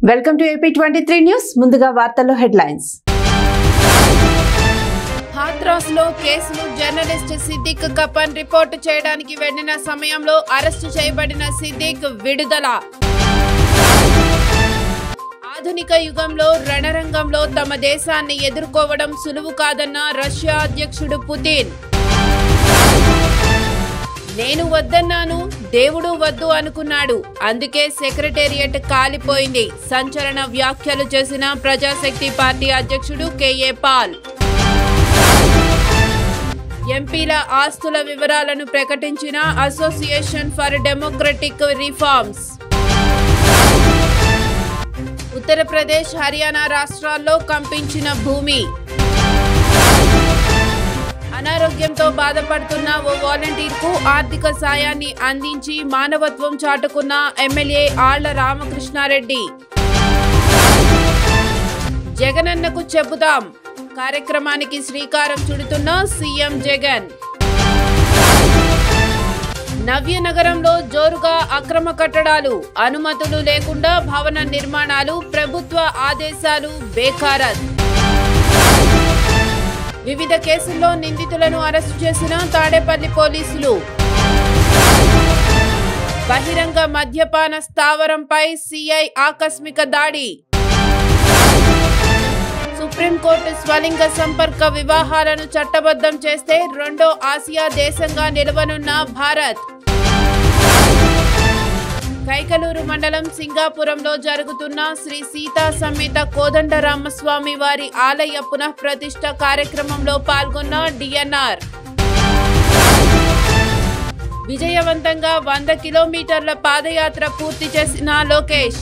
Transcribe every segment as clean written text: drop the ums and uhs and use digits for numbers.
Welcome to AP23 news. ముందుగా వార్తల్లో headlines. Hathras లో కేసును జర్నలిస్ట్ సిద్దిక్ కపన్ రిపోర్టు చేయడానికి వెళ్లిన సమయంలో అరెస్టు చేయబడిన సిద్దిక్ విడుదల. ఆధునిక యుగంలో రణరంగంలో తమ దేశాన్ని ఎదుర్కోవడం సులువు కాదన్న రష్యా అధ్యక్షుడు పుతిన్. నేను వద్దన్నాను, దేవుడు వద్దు అనుకున్నాడు, అందుకే సెక్రటేరియట్ కాలిపోయింది. సంచలన వ్యాఖ్యలు చేసిన ప్రజాశక్తి పార్టీ అధ్యక్షుడు KA పాల్. ఎంపీల ఆస్తుల వివరాలను ప్రకటించిన association for democratic reforms. Uttar Pradesh, Haryana రాష్ట్రాల్లో కంపించిన భూమి. అనారోగ్యంతో బాధపడుతున్న ఓ వాలంటీర్కు ఆర్థిక సాయాన్ని అందించి మానవత్వం చాటుకున్న ఎమ్మెల్యే ఆళ్ల రామకృష్ణారెడ్డి. జగనన్నకు చెబుదాం కార్యక్రమానికి శ్రీకారం చుడుతున్న సీఎం జగన్. నవ్యనగరంలో జోరుగా అక్రమ కట్టడాలు, అనుమతులు లేకుండా భవన నిర్మాణాలు, ప్రభుత్వ ఆదేశాలు బేఖారత్. వివిధ కేసుల్లో నిందితులను అరెస్టు చేసిన తాడేపల్లి పోలీసులు. బహిరంగ మద్యపాన స్థావరంపై CI ఆకస్మిక దాడి. సుప్రీంకోర్టు స్వలింగ సంపర్క వివాహాలను చట్టబద్ధం చేస్తే రెండో ఆసియా దేశంగా నిలవనున్న భారత్. కైకలూరు మండలం సింగాపురంలో జరుగుతున్న శ్రీ సీతా సమేత కోదండరామస్వామి వారి ఆలయ పునఃప్రతిష్ఠ కార్యక్రమంలో పాల్గొన్న DNR. విజయవంతంగా 100 కిలోమీటర్ల పాదయాత్ర పూర్తి చేసిన లోకేష్.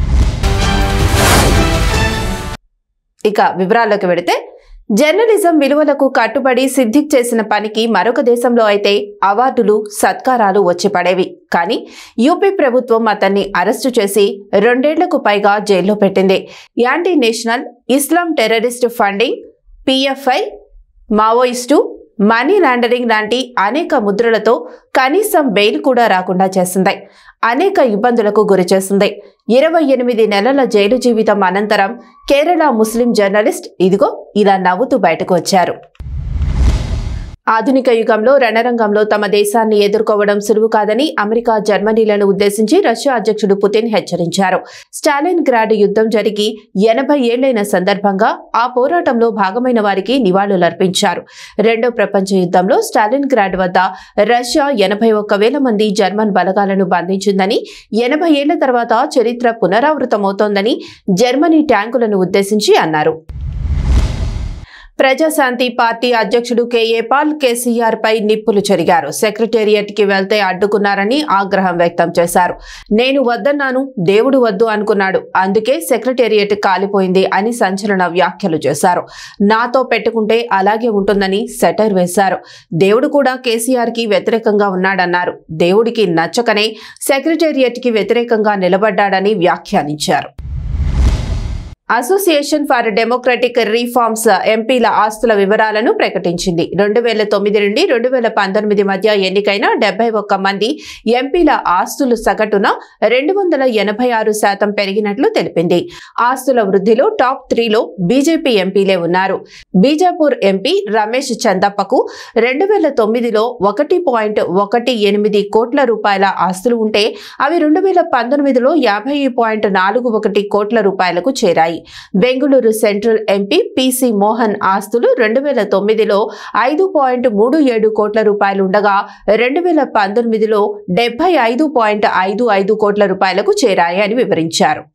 ఇక వివరాల్లోకి వెడితే, జర్నలిజం విలువలకు కట్టుబడి సిద్దిక్ చేసిన పనికి మరొక దేశంలో అయితే అవార్డులు సత్కారాలు వచ్చి పడేవి. కానీ యూపీ ప్రభుత్వం అతన్ని అరెస్టు చేసి 2 ఏళ్లకు పైగా జైల్లో పెట్టింది. Anti national Islam terrorist funding, PFI, Maoist, money laundering లాంటి అనేక ముద్రలతో కనీసం బెయిల్ కూడా రాకుండా చేసింది. అనేక ఇబ్బందులకు గురి చేసింది. 28 నెలల జైలు జీవితం అనంతరం కేరళ ముస్లిం జర్నలిస్ట్ ఇదిగో ఇలా నవ్వుతూ బయటకు వచ్చారు. ఆధునిక యుగంలో రణరంగంలో తమ దేశాన్ని ఎదుర్కోవడం సులువు కాదని అమెరికా, జర్మనీలను ఉద్దేశించి రష్యా అధ్యక్షుడు పుతిన్ హెచ్చరించారు. స్టాలిన్ గ్రాడ్ యుద్ధం జరిగి 80 ఏళ్లైన సందర్భంగా ఆ పోరాటంలో భాగమైన వారికి నివాళులర్పించారు. రెండో ప్రపంచ యుద్ధంలో స్టాలిన్ గ్రాడ్ వద్ద రష్యా 81,000 మంది జర్మన్ బలగాలను బంధించిందని, 80 ఏళ్ల తర్వాత చరిత్ర పునరావృతమవుతోందని జర్మనీ ట్యాంకులను ఉద్దేశించి అన్నారు. ప్రజాశాంతి పార్టీ అధ్యక్షుడు KA పాల్ కేసీఆర్ పై నిప్పులు చెరిగారు. సెక్రటేరియట్ కి వెళ్తే అడ్డుకున్నారని ఆగ్రహం వ్యక్తం చేశారు. నేను వద్దన్నాను, దేవుడు వద్దు అనుకున్నాడు, అందుకే సెక్రటేరియట్ కాలిపోయింది అని సంచలన వ్యాఖ్యలు చేశారు. నాతో పెట్టుకుంటే అలాగే ఉంటుందని సెటైర్ వేశారు. దేవుడు కూడా కేసీఆర్ కి వ్యతిరేకంగా ఉన్నాడన్నారు. దేవుడికి నచ్చకనే సెక్రటేరియట్ కి వ్యతిరేకంగా నిలబడ్డాడని వ్యాఖ్యానించారు. అసోసియేషన్ ఫర్ డెమోక్రటిక్ రిఫార్మ్స్ ఎంపీల ఆస్తుల వివరాలను ప్రకటించింది. 2009 నుండి 2019 మధ్య ఎన్నికైన 71 మంది ఎంపీల ఆస్తులు సగటున 286% పెరిగినట్లు తెలిపింది. ఆస్తుల వృద్ధిలో టాప్ 3లో బీజేపీ ఎంపీలే ఉన్నారు. బీజాపూర్ ఎంపీ రమేష్ చందప్పకు 2009లో 1.18 కోట్ల రూపాయల ఆస్తులు ఉంటే అవి 2019లో 50.41 కోట్ల రూపాయలకు చేరాయి. Bengaluru central MP PC Mohan ఆస్తులు 2009లో 5.37 కోట్ల రూపాయలు ఉండగా 2019లో 75.55 కోట్ల రూపాయలకు చేరాయి అని వివరించారు.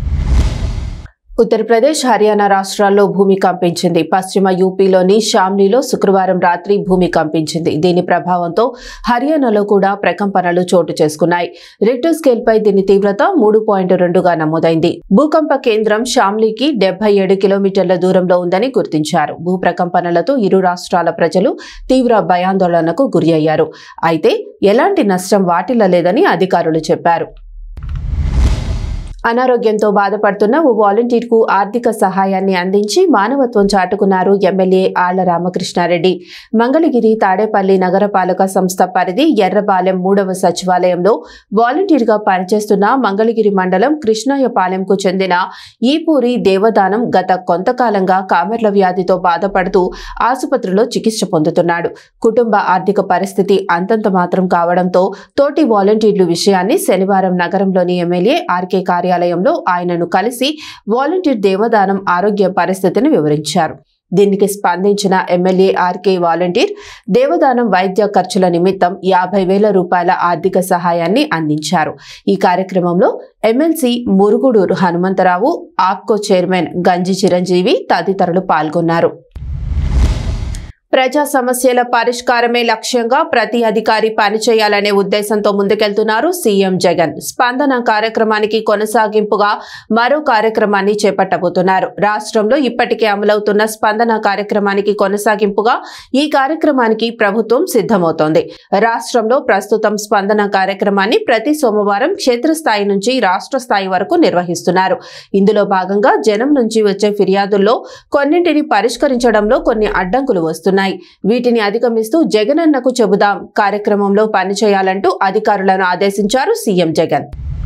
ఉత్తరప్రదేశ్, హర్యానా రాష్ట్రాల్లో భూమి కంపించింది. పశ్చిమ యూపీలోని షామ్లీలో శుక్రవారం రాత్రి భూమి కంపించింది. దీని ప్రభావంతో హర్యానాలో కూడా ప్రకంపనలు చోటు చేసుకున్నాయి. రిక్టర్ స్కేల్పై దీని తీవ్రత 3.2గా నమోదైంది. భూకంప కేంద్రం షామ్లీకి 77 కిలోమీటర్ల దూరంలో ఉందని గుర్తించారు. భూ ప్రకంపనలతో ఇరు రాష్ట్రాల ప్రజలు తీవ్ర భయాందోళనకు గురి అయ్యారు. అయితే ఎలాంటి నష్టం వాటిల్లలేదని అధికారులు చెప్పారు. అనారోగ్యంతో బాధపడుతున్న ఓ వాలంటీర్కు ఆర్థిక సహాయాన్ని అందించి మానవత్వం చాటుకున్నారు ఎమ్మెల్యే ఆళ్ల రామకృష్ణారెడ్డి. మంగళగిరి తాడేపల్లి నగరపాలక సంస్థ పరిధి ఎర్రబాలెం 3వ సచివాలయంలో వాలంటీర్గా పనిచేస్తున్న మంగళగిరి మండలం కృష్ణాయపాలెంకు చెందిన ఈపూరి దేవదానం గత కొంతకాలంగా కామెర్ల వ్యాధితో బాధపడుతూ ఆసుపత్రిలో చికిత్స పొందుతున్నాడు. కుటుంబ ఆర్థిక పరిస్థితి అంతంత మాత్రం కావడంతో తోటి వాలంటీర్లు విషయాన్ని శనివారం నగరంలోని ఎమ్మెల్యే ఆర్కే కార్యాలయంలో ఆయనను కలిసి వాలంటీర్ దేవదానం ఆరోగ్య పరిస్థితిని వివరించారు. దీనికి స్పందించిన ఎమ్మెల్యే ఆర్కే వాలంటీర్ దేవదానం వైద్య ఖర్చుల నిమిత్తం 50,000 రూపాయల ఆర్థిక సహాయాన్ని అందించారు. ఈ కార్యక్రమంలో ఎమ్మెల్సీ మురుగుడు హనుమంతరావు, ఆప్కో చైర్మన్ గంజి చిరంజీవి తదితరులు పాల్గొన్నారు. ప్రజా సమస్యల పరిష్కారమే లక్ష్యంగా ప్రతి అధికారి పనిచేయాలనే ఉద్దేశంతో ముందుకెళ్తున్నారు సీఎం జగన్. స్పందన కార్యక్రమానికి కొనసాగింపుగా మరో కార్యక్రమాన్ని చేపట్టబోతున్నారు. రాష్ట్రంలో ఇప్పటికే అమలవుతున్న స్పందన కార్యక్రమానికి కొనసాగింపుగా ఈ కార్యక్రమానికి ప్రభుత్వం సిద్ధమవుతోంది. రాష్ట్రంలో ప్రస్తుతం స్పందన కార్యక్రమాన్ని ప్రతి సోమవారం క్షేత్రస్థాయి నుంచి రాష్ట్ర స్థాయి వరకు నిర్వహిస్తున్నారు. ఇందులో భాగంగా జనం నుంచి వచ్చే ఫిర్యాదుల్లో కొన్నింటిని పరిష్కరించడంలో కొన్ని అడ్డంకులు వస్తున్నాయి. వీటిని అధిగమిస్తూ జగనన్నకు చెబుదాం కార్యక్రమంలో పనిచేయాలంటూ అధికారులను ఆదేశించారు సీఎం జగన్.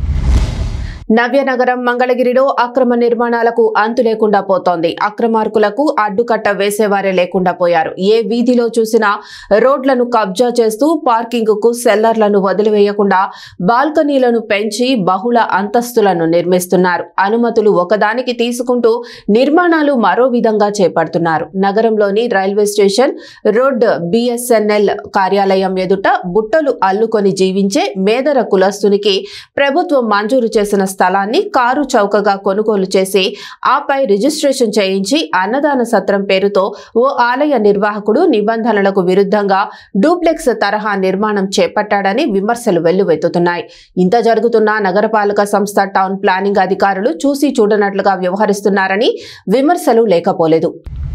నవ్యనగరం మంగళగిరిలో అక్రమ నిర్మాణాలకు అంతు లేకుండా పోతోంది. అక్రమార్కులకు అడ్డుకట్ట వేసేవారే లేకుండా పోయారు. ఏ వీధిలో చూసినా రోడ్లను కబ్జా చేస్తూ పార్కింగ్ కు సెల్లర్లను వదిలివేయకుండా బాల్కనీలను పెంచి బహుళ అంతస్తులను నిర్మిస్తున్నారు. అనుమతులు ఒకదానికి తీసుకుంటూ నిర్మాణాలు మరో విధంగా చేపడుతున్నారు. నగరంలోని రైల్వే స్టేషన్ రోడ్ బిఎస్ఎన్ఎల్ కార్యాలయం ఎదుట బుట్టలు అల్లుకొని జీవించే మేదర కులస్తునికి ప్రభుత్వం మంజూరు చేసిన స్థలాన్ని కారు చౌకగా కొనుగోలు చేసి ఆపై రిజిస్ట్రేషన్ చేయించి అన్నదాన సత్రం పేరుతో ఓ ఆలయ నిర్వాహకుడు నిబంధనలకు విరుద్ధంగా డూప్లెక్స్ తరహా నిర్మాణం చేపట్టాడని విమర్శలు వెల్లువెత్తుతున్నాయి. ఇంత జరుగుతున్నా నగరపాలక సంస్థ టౌన్ ప్లానింగ్ అధికారులు చూసి చూడనట్లుగా వ్యవహరిస్తున్నారని విమర్శలు లేకపోలేదు.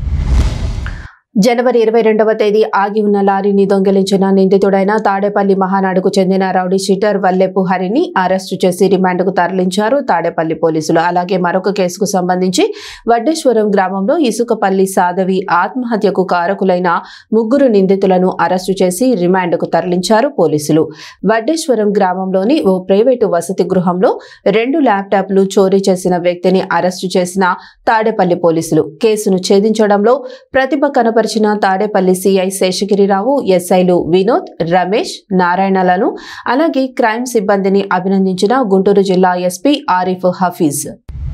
జనవరి 22వ తేదీ ఆగి ఉన్న లారీని దొంగిలించిన నిందితుడైన తాడేపల్లి మహానాడుకు చెందిన రౌడీ షీటర్ వల్లెపు హరిని అరెస్టు చేసి రిమాండ్కు తరలించారు తాడేపల్లి పోలీసులు. అలాగే మరొక కేసుకు సంబంధించి వడ్డేశ్వరం గ్రామంలో ఇసుకపల్లి సాధవి ఆత్మహత్యకు కారకులైన 3 నిందితులను అరెస్టు చేసి రిమాండ్కు తరలించారు పోలీసులు. వడ్డేశ్వరం గ్రామంలోని ఓ ప్రైవేటు వసతి గృహంలో 2 ల్యాప్టాప్లు చోరీ చేసిన వ్యక్తిని అరెస్టు చేసిన తాడేపల్లి పోలీసులు. కేసును ఛేదించడంలో ప్రతిభ కనపరిచిన తాడేపల్లి సిఐ శేషగిరిరావు, ఎస్ఐలు వినోద్, రమేష్, నారాయణలను అలాగే క్రైమ్ సిబ్బందిని అభినందించిన గుంటూరు జిల్లా ఎస్పీ ఆరిఫ్ హఫీజ్.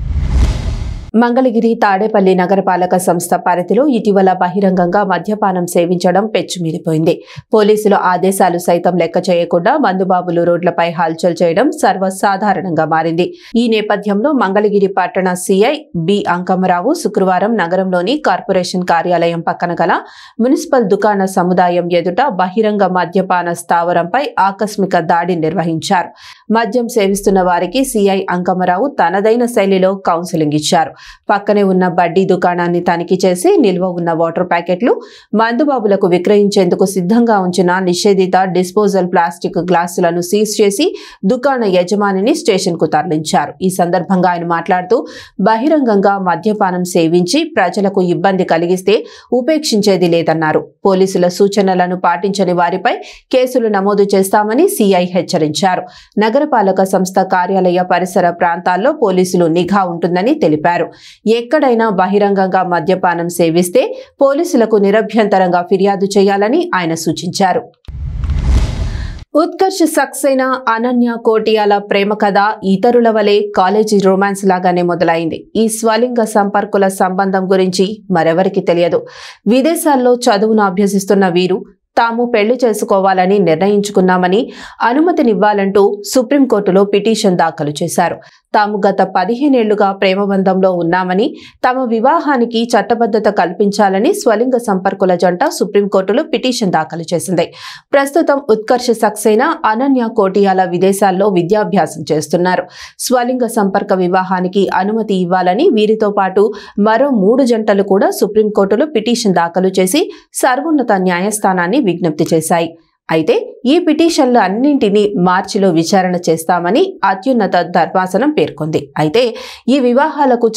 మంగళగిరి తాడేపల్లి నగరపాలక సంస్థ పరిధిలో ఇటీవల బహిరంగంగా మద్యపానం సేవించడం పెచ్చుమీరిపోయింది. పోలీసుల ఆదేశాలు సైతం లెక్క చేయకుండా మందుబాబులు రోడ్లపై హల్చల్ చేయడం సర్వసాధారణంగా మారింది. ఈ నేపథ్యంలో మంగళగిరి పట్టణ సిఐ బి అంకమరావు శుక్రవారం నగరంలోని కార్పొరేషన్ కార్యాలయం పక్కన గల మున్సిపల్ దుకాణ సముదాయం ఎదుట బహిరంగ మద్యపాన స్థావరంపై ఆకస్మిక దాడి నిర్వహించారు. మద్యం సేవిస్తున్న వారికి సిఐ అంకమరావు తనదైన శైలిలో కౌన్సిలింగ్ ఇచ్చారు. పక్కనే ఉన్న బడ్డీ దుకాణాన్ని తనిఖీ చేసి నిల్వ ఉన్న వాటర్ ప్యాకెట్లు, మందుబాబులకు విక్రయించేందుకు సిద్ధంగా ఉంచిన నిషేధిత డిస్పోజల్ ప్లాస్టిక్ గ్లాసులను సీజ్ చేసి దుకాణ యజమానిని స్టేషన్ కు తరలించారు. ఈ సందర్భంగా ఆయన మాట్లాడుతూ బహిరంగంగా మద్యపానం సేవించి ప్రజలకు ఇబ్బంది కలిగిస్తే ఉపేక్షించేది లేదన్నారు. పోలీసుల సూచనలను పాటించని వారిపై కేసులు నమోదు చేస్తామని సిఐ హెచ్చరించారు. నగరపాలక సంస్థ కార్యాలయ పరిసర ప్రాంతాల్లో పోలీసులు నిఘా ఉంటుందని తెలిపారు. ఎక్కడైనా బహిరంగంగా మద్యపానం సేవిస్తే పోలీసులకు నిరభ్యంతరంగా ఫిర్యాదు చేయాలని ఆయన సూచించారు. ఉత్కర్ష్ సక్సేనా అనన్య కోటియాల ప్రేమ కథ ఇతరుల వలె కాలేజీ రొమాన్స్ లాగానే మొదలైంది. ఈ స్వలింగ సంపర్కుల సంబంధం గురించి మరెవరికి తెలియదు. విదేశాల్లో చదువును అభ్యసిస్తున్న వీరు తాము పెళ్లి చేసుకోవాలని నిర్ణయించుకున్నామని అనుమతినివ్వాలంటూ సుప్రీంకోర్టులో పిటిషన్ దాఖలు చేశారు. తాము గత 15 ఏళ్లుగా ప్రేమబంధంలో ఉన్నామని, తమ వివాహానికి చట్టబద్ధత కల్పించాలని స్వలింగ సంపర్కుల జంట సుప్రీంకోర్టులో పిటిషన్ దాఖలు చేసింది. ప్రస్తుతం ఉత్కర్ష్ సక్సేనా, అనన్య కోటియాల విదేశాల్లో విద్యాభ్యాసం చేస్తున్నారు. స్వలింగ సంపర్క వివాహానికి అనుమతి ఇవ్వాలని వీరితో పాటు మరో 3 జంటలు కూడా సుప్రీంకోర్టులో పిటిషన్ దాఖలు చేసి సర్వోన్నత న్యాయస్థానాన్ని విజ్ఞప్తి చేశాయి. అయితే ఈ పిటిషన్లు అన్నింటినీ మార్చిలో విచారణ చేస్తామని అత్యున్నత ధర్మాసనం పేర్కొంది. అయితే ఈ వివాహాలకు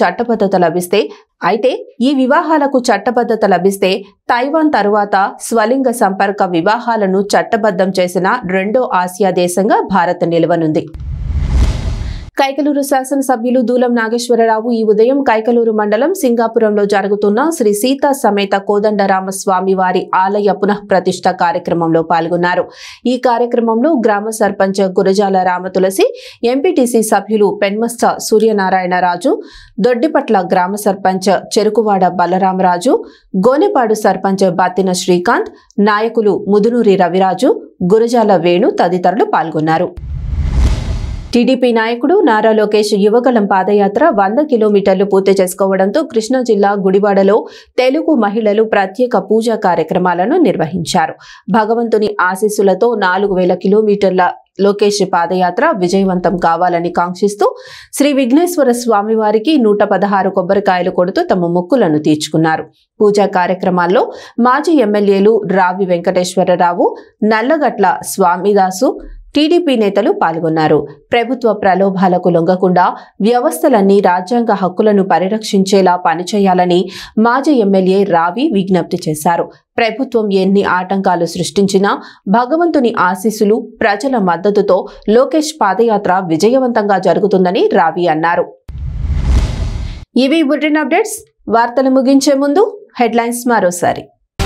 చట్టబద్ధత లభిస్తే తైవాన్ తరువాత స్వలింగ సంపర్క వివాహాలను చట్టబద్ధం చేసిన రెండో ఆసియా దేశంగా భారత్ నిలవనుంది. కైకలూరు శాసనసభ్యులు దూలం నాగేశ్వరరావు ఈ ఉదయం కైకలూరు మండలం సింగాపురంలో జరుగుతున్న శ్రీ సీతా సమేత కోదండరామస్వామి వారి ఆలయ పునఃప్రతిష్ఠ కార్యక్రమంలో పాల్గొన్నారు. ఈ కార్యక్రమంలో గ్రామ సర్పంచ్ గురజాల రామతులసి, ఎంపీటీసీ సభ్యులు పెన్మస్త సూర్యనారాయణరాజు, దొడ్డిపట్ల గ్రామ సర్పంచ్ చెరుకువాడ బలరామరాజు, గోనెపాడు సర్పంచ్ బత్తిన శ్రీకాంత్, నాయకులు ముదునూరి రవిరాజు, గురజాల వేణు తదితరులు పాల్గొన్నారు. టీడీపీ నాయకుడు నారా లోకేష్ యువగళం పాదయాత్ర 100 కిలోమీటర్లు పూర్తి చేసుకోవడంతో కృష్ణా జిల్లా గుడివాడలో తెలుగు మహిళలు ప్రత్యేక పూజా కార్యక్రమాలను నిర్వహించారు. భగవంతుని ఆశీస్సులతో 4000 కిలోమీటర్ల లోకేష్ పాదయాత్ర విజయవంతం కావాలని కాంక్షిస్తూ శ్రీ విఘ్నేశ్వర స్వామి వారికి 116 కొబ్బరికాయలు కొడుతూ తమ మొక్కులను తీర్చుకున్నారు. పూజా కార్యక్రమాల్లో మాజీ ఎమ్మెల్యేలు రావి వెంకటేశ్వరరావు, నల్లగట్ల స్వామిదాసు, టీడీపీ నేతలు పాల్గొన్నారు. ప్రభుత్వ ప్రలోభాలకు లొంగకుండా వ్యవస్థలన్నీ రాజ్యాంగ హక్కులను పరిరక్షించేలా పనిచేయాలని మాజీ ఎమ్మెల్యే రావి విజ్ఞప్తి చేశారు. ప్రభుత్వం ఎన్ని ఆటంకాలు సృష్టించినా భగవంతుని ఆశీస్సులు, ప్రజల మద్దతుతో లోకేష్ పాదయాత్ర విజయవంతంగా జరుగుతుందని రావి అన్నారు. ఇవి బులెటిన్ అప్డేట్స్. వార్తలు ముగించే ముందు హెడ్లైన్స్ మరోసారి.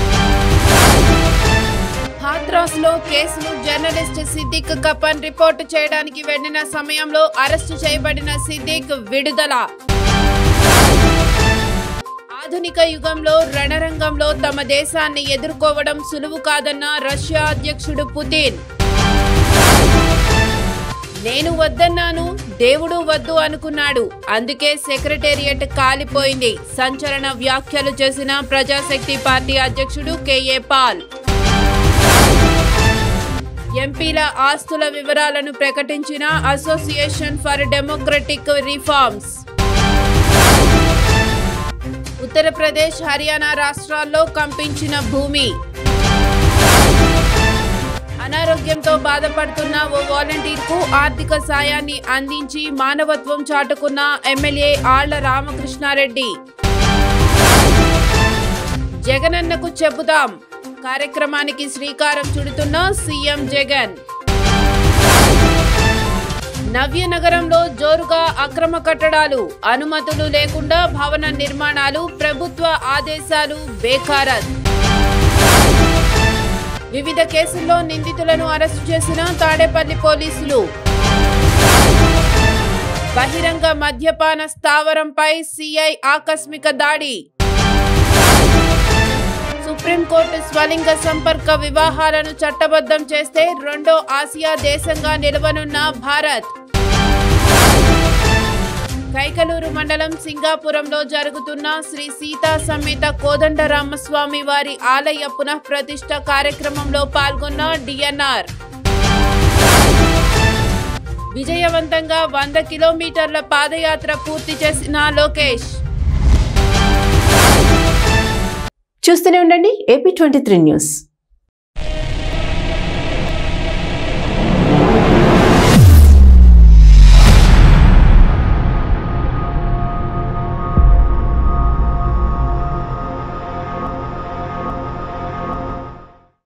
హాత్రాస్ లో కేసును జర్నలిస్ట్ సిద్దిక్ కపన్ రిపోర్టు చేయడానికి వెళ్లిన సమయంలో అరెస్టు చేయబడిన సిద్దిక్ విడుదల. ఆధునిక యుగంలో రణరంగంలో తమ దేశాన్ని ఎదుర్కోవడం సులువు కాదన్న రష్యా అధ్యక్షుడు పుతిన్. నేను వద్దన్నాను, దేవుడు వద్దు అనుకున్నాడు, అందుకే సెక్రటేరియట్ కాలిపోయింది. సంచలన వ్యాఖ్యలు చేసిన ప్రజాశక్తి పార్టీ అధ్యక్షుడు కేఏ పాల్. ఎంపీల ఆస్తుల వివరాలను ప్రకటించిన association for democratic reforms. Uttar Pradesh, Haryana రాష్ట్రాల్లో కంపించిన భూమి. అనారోగ్యంతో బాధపడుతున్న ఓ వాలంటీర్కు ఆర్థిక సాయాన్ని అందించి మానవత్వం చాటుకున్న ఎమ్మెల్యే ఆళ్ల రామకృష్ణారెడ్డి. జగనన్నకు చెబుదాం కార్యక్రమానికి శ్రీకారం చుడుతున్న సీఎం జగన్. నవ్యనగరంలో జోరుగా అక్రమ కట్టడాలు, అనుమతులు లేకుండా భవన నిర్మాణాలు, ప్రభుత్వ ఆదేశాలు బేఖారత్. వివిధ కేసుల్లో నిందితులను అరెస్టు చేసిన తాడేపల్లి పోలీసులు. బహిరంగ మద్యపాన స్థావరంపై సిఐ ఆకస్మిక దాడి. సుప్రీంకోర్టు స్వలింగ సంపర్క వివాహాలను చట్టబద్ధం చేస్తే రెండో ఆసియా దేశంగా నిలవనున్న భారత్. కైకలూరు మండలం సింగాపురంలో జరుగుతున్న శ్రీ సీతా సమేత కోదండరామస్వామి వారి ఆలయ పునఃప్రతిష్ఠ కార్యక్రమంలో పాల్గొన్న డిఎన్ఆర్. విజయవంతంగా 100 కిలోమీటర్ల పాదయాత్ర పూర్తి చేసిన లోకేష్. చూస్తూనే ఉండండి AP23 న్యూస్.